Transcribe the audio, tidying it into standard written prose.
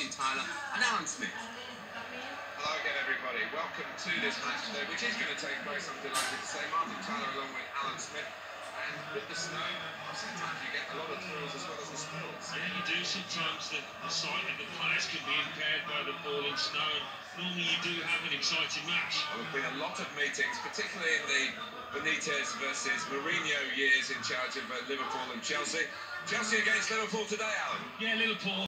Martin Tyler and Alan Smith. Hello again, everybody. Welcome to this match today, which is going to take place, I'm delighted to say. Martin Tyler along with Alan Smith. And with the snow, sometimes you get a lot of thrills as well as the spills. Yeah, you do. Sometimes the sight of the players can be impaired by the falling snow. Normally you do have an exciting match. There have been a lot of meetings, particularly in the Benitez versus Mourinho years in charge of Liverpool and Chelsea. Chelsea against Liverpool today, Alan. Yeah, Liverpool